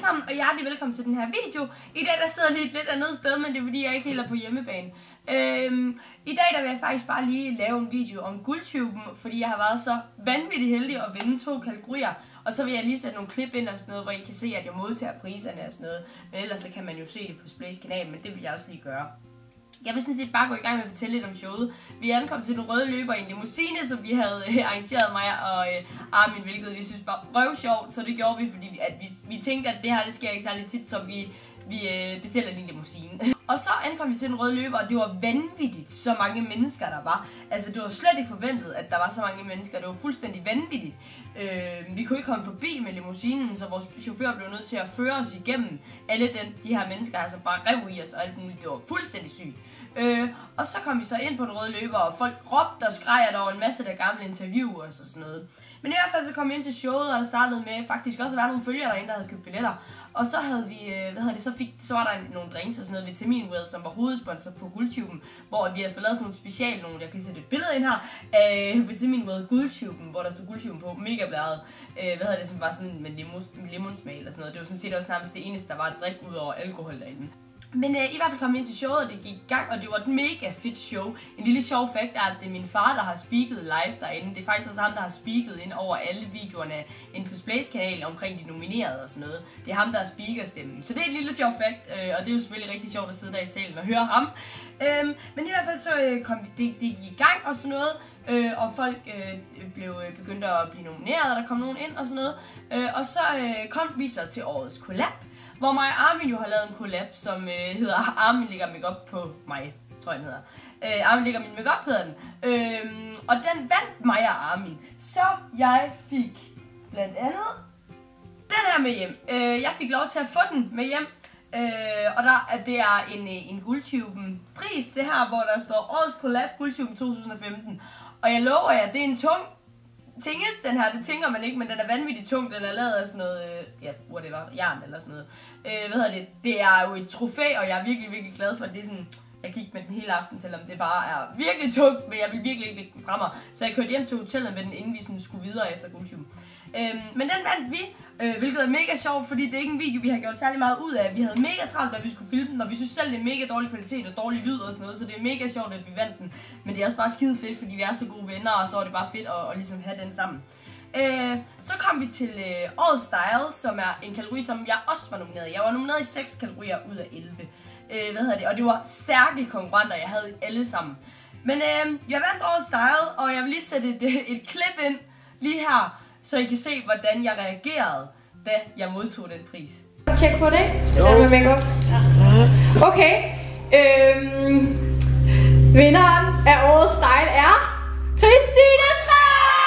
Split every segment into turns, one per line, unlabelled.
sammen, og hjertelig velkommen til den her video. I dag der sidder jeg lidt andet sted, men det er fordi jeg ikke helt er på hjemmebane. I dag der vil jeg faktisk bare lige lave en video om guldtuben, fordi jeg har været så vanvittigt heldig at vinde 2 kategorier. Og så vil jeg lige sætte nogle klip ind og sådan noget, hvor I kan se, at jeg modtager priserne og sådan noget. Men ellers så kan man jo se det på Splays kanal, men det vil jeg også lige gøre. Jeg vil sådan set bare gå i gang med at fortælle lidt om showet. Vi er ankommet til den røde løber i en limousine, som vi havde arrangeret mig og Armin, hvilket vi synes var røvsjovt. Så det gjorde vi, fordi at vi tænkte, at det her det sker ikke særlig tit, så vi bestiller en limousine. Og så ankom vi til den røde løber, og det var vanvittigt, så mange mennesker der var. Altså det var slet ikke forventet, at der var så mange mennesker. Det var fuldstændig vanvittigt. Vi kunne ikke komme forbi med limousinen, så vores chauffør blev nødt til at føre os igennem alle de her mennesker, altså bare rev i os og alt muligt. Det var fuldstændig sygt. Og så kom vi så ind på den røde løber, og folk råbte og skreg, at der var en masse der gamle interviewer og sådan noget. Men i hvert fald så kom vi ind til showet, og startede med faktisk også at være nogle følgere derinde, der havde købt billetter. Og så havde vi, så var der nogle drinks og sådan noget, Vitaminwell, som var hovedsponsor på Guldtuben, hvor vi havde fået lavet sådan nogle special, jeg kan lige sætte et billede ind her, af Vitaminwell Guldtuben, hvor der stod Guldtuben på, mega blæret, som var sådan med limonsmag eller sådan noget. Det var sådan set også nærmest det eneste, der var at drikke ud over alkohol derinde. Men i hvert fald kom vi ind til showet, og det gik i gang, og det var et mega fedt show. En lille sjov fact er, at det er min far, der har speaket live derinde. Det er faktisk også ham, der har speaket ind over alle videoerne inde på Splays kanal omkring de nominerede og sådan noget. Det er ham, der er speakerstemmen. Så det er et lille sjov fact, og det er jo selvfølgelig rigtig sjovt at sidde der i salen og høre ham. Men i hvert fald så kom det gik i gang og sådan noget, og folk begyndte at blive nomineret, og der kom nogen ind og sådan noget. Og så kom vi så til årets collab, hvor mig og Armin jo har lavet en collab, som hedder Armin lægger makeup på mig, tror jeg den hedder. Armin lægger min makeup, hedder den. Og den vandt mig og Armin. Så jeg fik blandt andet den her med hjem. Jeg fik lov til at få den med hjem. Og det er en Guldtuben pris, det her, hvor der står årets collab Guldtuben 2015. Og jeg lover jer, det er en tung tinges, den her, det tænker man ikke, men den er vanvittigt tung, den er lavet af sådan noget, jern eller sådan noget. Det er jo et trofæ, og jeg er virkelig, virkelig glad for, at det er sådan, jeg gik med den hele aften, selvom det bare er virkelig tungt, men jeg vil virkelig ikke lægge den fra mig. Så jeg kørte hjem til hotellet med den, inden vi sådan skulle videre efter Guldtuben. Men den vandt vi, hvilket er mega sjovt, fordi det er ikke en video, vi har gjort særlig meget ud af. Vi havde mega travlt, da vi skulle filme den, og vi synes selv, det er mega dårlig kvalitet og dårlig lyd og sådan noget, så det er mega sjovt, at vi vandt den. Men det er også bare skide fedt, fordi vi er så gode venner, og så er det bare fedt at ligesom have den sammen. Så kom vi til årets style, som er en kategori, som jeg også var nomineret i. Jeg var nomineret i 6 kategorier ud af 11. Og det var stærke konkurrenter, jeg havde alle sammen. Men jeg vandt årets style, og jeg vil lige sætte et klip ind lige her, så I kan se, hvordan jeg reagerede, da jeg modtog den pris.
Tjek på det, det der med makeup. Ja. Okay, vinderen af årets style er Christine Slag!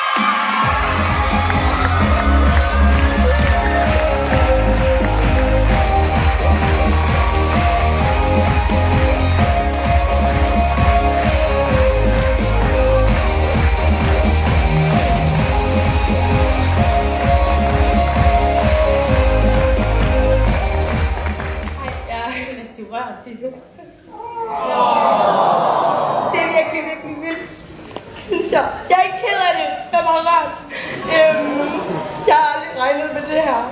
Det er virkelig, virkelig vildt, synes jeg. Jeg er ikke ked af det. Det var rart. Jeg har aldrig regnet med det her.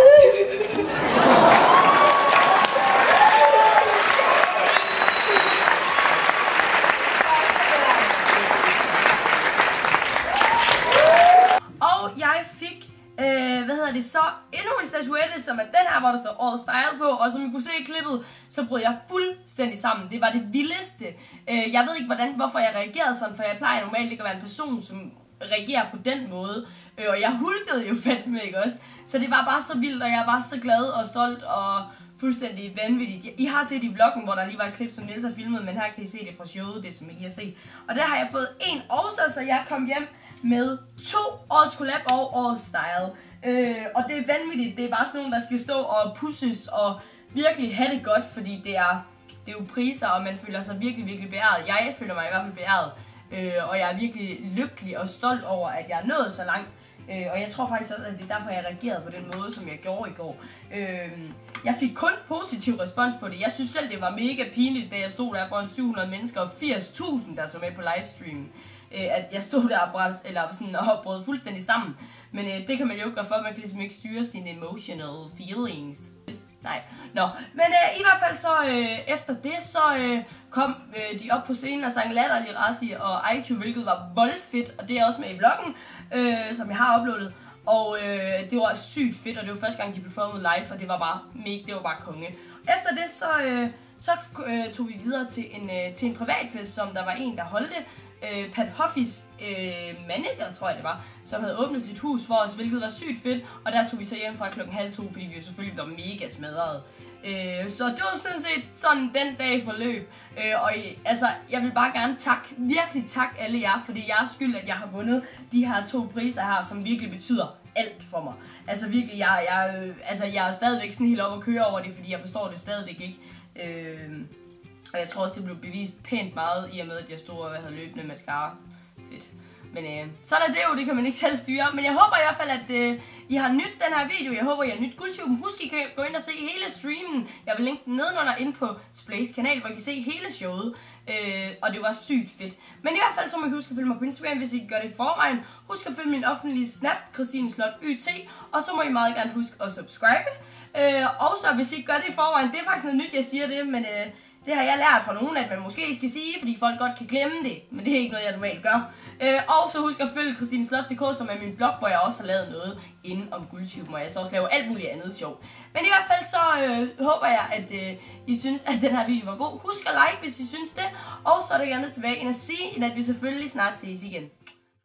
Og jeg fik så endnu en statuette, som er den her, hvor der står årets style på, og som I kunne se i klippet, så brød jeg fuldstændig sammen. Det var det vildeste. Jeg ved ikke, hvorfor jeg reagerede sådan, for jeg plejer normalt ikke at være en person, som reagerer på den måde. Og jeg hulkede jo fandme, ikke også? Så det var bare så vildt, og jeg var så glad og stolt og fuldstændig vanvittigt. I har set i vloggen, hvor der lige var et klip, som Niels har filmet, men her kan I se det fra showet, det som I lige har set. Og der har jeg fået en også, så jeg kom hjem med 2 årets collab og årets style. Og det er vanvittigt, det er bare sådan nogle, der skal stå og pusses og virkelig have det godt, fordi det er jo priser, og man føler sig virkelig, virkelig beæret. Jeg føler mig i hvert fald beæret, og jeg er virkelig lykkelig og stolt over, at jeg er nået så langt. Og jeg tror faktisk også, at det er derfor, jeg reagerede på den måde, som jeg gjorde i går. Jeg fik kun positiv respons på det. Jeg synes selv, det var mega pinligt, da jeg stod der foran 700 mennesker og 80.000, der så med på livestreamen. At jeg stod der og brød fuldstændig sammen. Men det kan man jo ikke gøre for, man kan ligesom ikke styre sine emotional feelings. Nej, nå. Men i hvert fald så efter det, så kom de op på scenen og sang Latterlig Razzie og IQ, hvilket var voldfedt, og det er også med i vloggen, som jeg har uploadet. Og det var sygt fedt, og det var første gang, de performede live, og det var bare konge. Efter det, så tog vi videre til en privatfest, som der var en, der holdte. Pat Huffys manager, tror jeg det var, som havde åbnet sit hus for os, hvilket var sygt fedt. Og der tog vi så hjem fra 1:30, fordi vi jo selvfølgelig var mega smadret. Så det var sådan set sådan den dag forløb. Og altså, jeg vil bare gerne virkelig takke alle jer, fordi jeg er skyld, at jeg har vundet de her 2 priser her, som virkelig betyder alt for mig. Altså virkelig, jeg er stadigvæk sådan helt op at køre over det, fordi jeg forstår det stadigvæk ikke. Og jeg tror også, det blev bevist pænt meget, i og med, at jeg stod og havde løbende mascara. Fedt. Men sådan er det jo, det kan man ikke selv styre. Men jeg håber i hvert fald, at I har nydt den her video. Jeg håber, I har nydt Guldtuben. Husk, I kan gå ind og se hele streamen. Jeg vil linke den nedenunder ind på Splays kanal, hvor I kan se hele showet. Og det var sygt fedt. Men i hvert fald så må I huske at følge mig på Instagram, hvis I gør det i forvejen. Husk at følge min offentlige snap, Christine Slot YT. Og så må I meget gerne huske at subscribe. Og så hvis I ikke gør det i forvejen, det er faktisk noget nyt, jeg siger det, men det har jeg lært fra nogen, at man måske skal sige, fordi folk godt kan glemme det. Men det er ikke noget, jeg normalt gør. Og så husk at følge christineslot.dk, som er min blog, hvor jeg også har lavet noget inden om Guldtuben, og jeg så også laver alt muligt andet sjov. Men i hvert fald så håber jeg, at I synes, at den her video var god. Husk at like, hvis I synes det. Og så er der gerne tilbage ind at sige, at vi selvfølgelig snart ses igen.